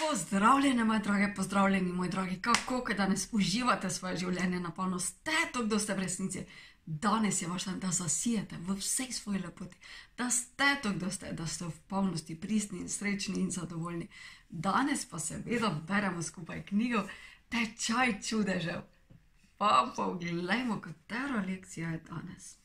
Pozdravljene, moje drage, pozdravljeni, moji dragi, kako kaj danes uživate svoje življenje na polno, ste to, kdo ste v resnici. Danes je vaš dan, da zasijete v vsej svoji lepoti, da ste to, kdo ste, da ste v polnosti pristni in srečni in zadovoljni. Danes pa seveda beremo skupaj knjigo Tečaj čudežev. Pa pogledajmo, katera lekcija je danes.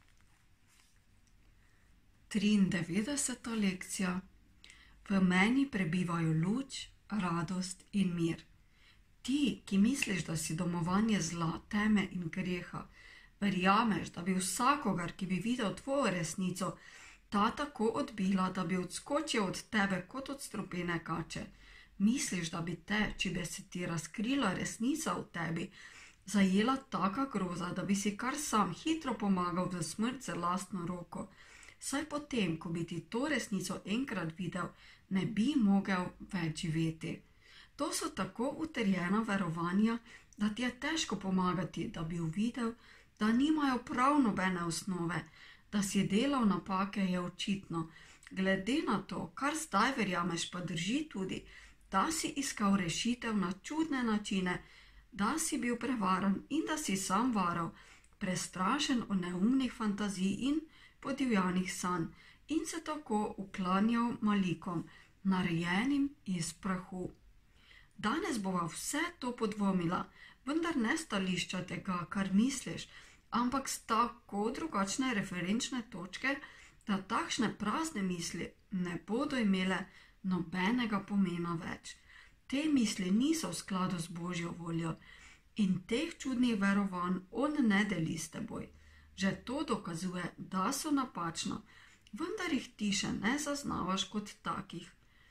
93. lekcija. V meni prebivajo luč, radost in mir. Ti, ki misliš, da si domovanje zla, teme in greha, verjameš, da bi vsakogar, ki bi videl tvojo resnico, ta tako odbila, da bi odskočil od tebe kot od strupene kače. Misliš, da bi te, če bi se ti razkrila resnica v tebi, zajela taka groza, da bi si kar sam hitro pomagal v smrt z lastno roko. Saj potem, ko bi ti to resnico enkrat videl, ne bi mogel več živeti. To so tako utrjena verovanja, da ti je težko pomagati, da bi uvidel, da nimajo prav nobene osnove, da si delal napake, je očitno. Glede na to, kar zdaj verjameš, pa drži tudi, da si iskal rešitev na čudne načine, da si bil prevaran in da si sam varal, prestrašen od neumnih fantazij in podivjanih sanj in se tako uklanjal malikom, narejenim iz prahu. Danes bova vse to podvomila, vendar ne stališča tega, kar misliš, ampak s tako drugačne referenčne točke, da takšne prazne misli ne bodo imele nobenega pomena več. Te misli niso v skladu z Božjo voljo in teh čudnih verovanj on ne deli s teboj. Že to dokazuje, da so napačna, vendar jih ti še ne zaznavaš kot takih.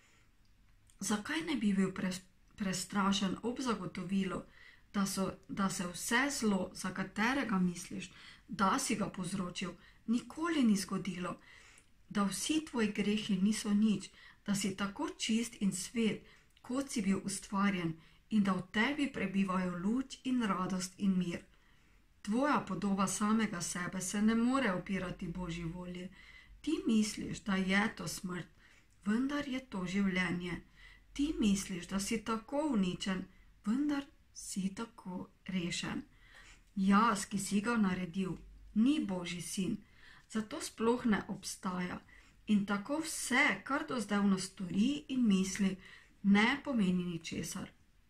Zakaj ne bi bil prestrašen ob zagotovilu, da se vse zlo, za katerega misliš, da si ga povzročil, nikoli ni zgodilo, da vsi tvoji grehi niso nič, da si tako čist in svet, kot si bil ustvarjen in da v tebi prebivajo luč in radost in mir. Tvoja podoba samega sebe se ne more opirati Božji volji. Ti misliš, da je to smrt, vendar je to življenje. Ti misliš, da si tako uničen, vendar si tako rešen. Jaz, ki si ga naredil, ni Božji sin, zato sploh ne obstaja. In tako vse, kar do zdaj stori in misli, ne pomeni ničesar.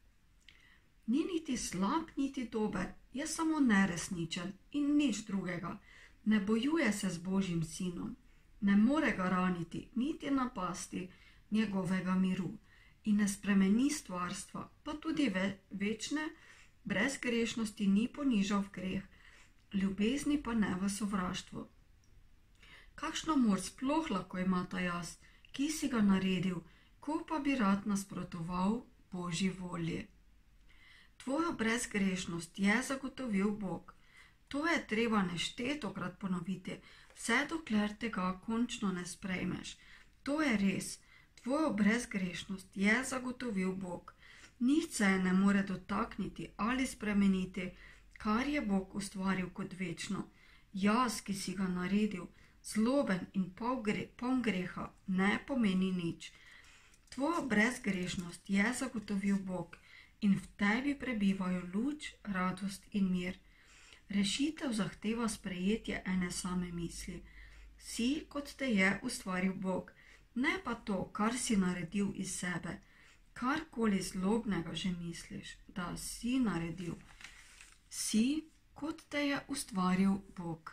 Ni niti slab, niti dober, je samo neresničen in nič drugega. Ne bojuje se z Božjim sinom, ne more ga raniti, niti napasti njegovega miru in ne spremeni stvarstva, pa tudi večne brezgrešnosti ni ponižal v greh, ljubezni pa ne v sovraštvo. Kakšno moč sploh lahko ima ta jaz, ki si ga naredil, ko pa bi rad nasprotoval Božji volji? Tvojo brezgrešnost je zagotovil Bog. To je treba neštetokrat ponoviti, vse dokler tega končno ne sprejmeš. To je res. Tvojo brezgrešnost je zagotovil Bog. Nič se je ne more dotakniti ali spremeniti, kar je Bog ustvaril kot večno. Jaz, ki si ga naredil, zloben in poln greha, ne pomeni nič. Tvojo brezgrešnost je zagotovil Bog. In v tebi prebivajo luč, radost in mir. Rešitev zahteva sprejetje ene same misli. Si, kot te je ustvaril Bog, ne pa to, kar si naredil iz sebe. Karkoli zlobnega že misliš, da si naredil. Si, kot te je ustvaril Bog.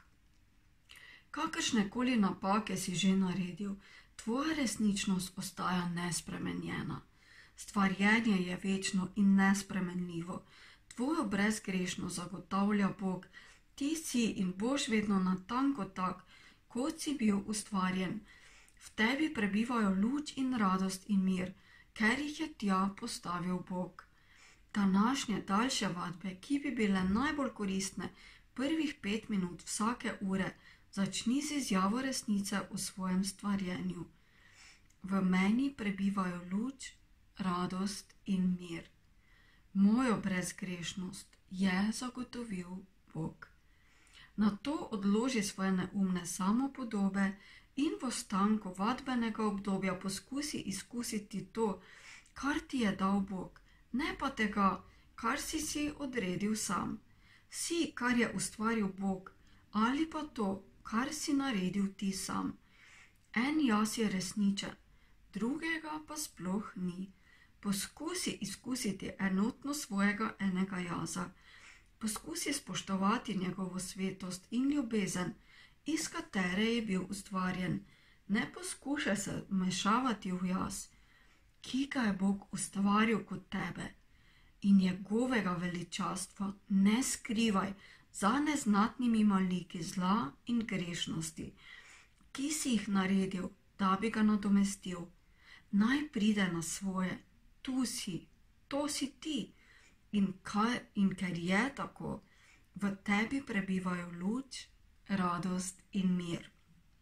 Kakršnekoli napake si že naredil, tvoja resničnost ostaja nespremenjena. Stvarjenje je večno in nespremenljivo. Tvojo brezgrešnost zagotavlja Bog. Ti si in boš vedno natanko tak, kot si bil ustvarjen. V tebi prebivajo luč in radost in mir, ker jih je tja postavil Bog. Današnje daljše vadbe, ki bi bile najbolj koristne prvih 5 minut vsake ure, začni z izjavo resnice o svojem stvarjenju. V meni prebivajo luč, radost in mir. Mojo brezgrešnost je zagotovil Bog. Nato odloži svoje neumne samopodobe in v ostanku vadbenega obdobja poskusi izkusiti to, kar ti je dal Bog, ne pa tega, kar si odredil sam. Si, kar je ustvaril Bog, ali pa to, kar si naredil ti sam. En jaz je resničen, drugega pa sploh ni. Poskusi izkusiti enotnost svojega enega jaza. Poskusi spoštovati njegovo svetost in ljubezen, iz katere je bil ustvarjen. Ne poskušaj se vmešavati v jaz, ki ga je Bog ustvaril kot tebe, in njegovega veličastva ne skrivaj za neznatnimi maliki zla in grešnosti, ki si jih naredil, da bi ga nadomestil. Naj pride na svoje, tu si, to si ti, in ker je tako, v tebi prebivajo luč, radost in mir.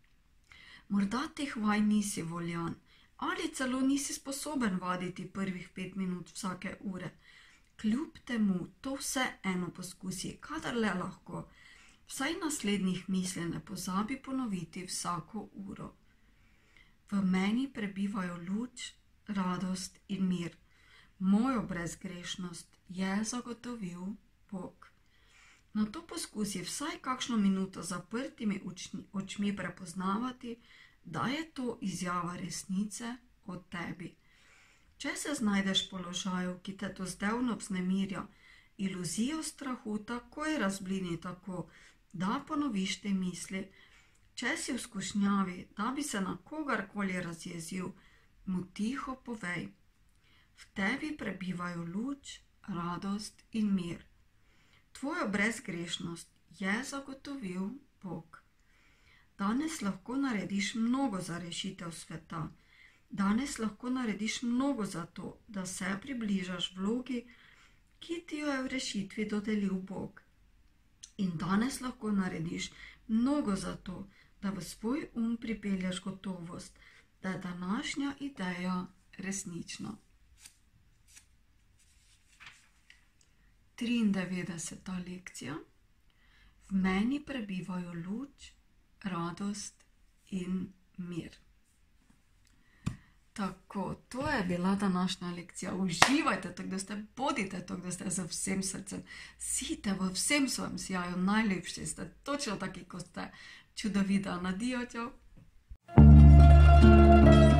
Morda teh vaj nisi voljan, ali celo nisi sposoben vaditi prvih 5 minut vsake ure. Kljub temu to vseeno poskusi, kadar le lahko. Vsaj naslednjih misli ne pozabi ponoviti vsako uro. V meni prebivajo luč, radost in mir. Mojo brezgrešnost je zagotovil Bog. Nato poskusi vsaj kakšno minuto z zaprtimi očmi prepoznavati, da je to izjava resnice o tebi. Če se znajdeš v položaju, ki te dozdevno vznemirja, iluzijo strahu takoj razblini tako, da ponoviš te misli. Če si v skušnjavi, da bi se na kogarkoli razjezil, mu tiho povej: v tebi prebivajo luč, radost in mir. Tvojo brezgrešnost je zagotovil Bog. Danes lahko narediš mnogo za rešitev sveta. Danes lahko narediš mnogo za to, da se približaš vlogi, ki ti jo je v rešitvi dodelil Bog. In danes lahko narediš mnogo za to, da v svoj pripelješ gotovost, da je današnja ideja resnična. 93. lekcija. V meni prebivajo luč, radost in mir. Tako, to je bila današnja lekcija. Uživajte to, da ste, bodite to, da ste z vsem srcem. Sijte v vsem svojem sijaju, najlepši ste, točno taki, kot ste. Čudovita, nadijo, čau.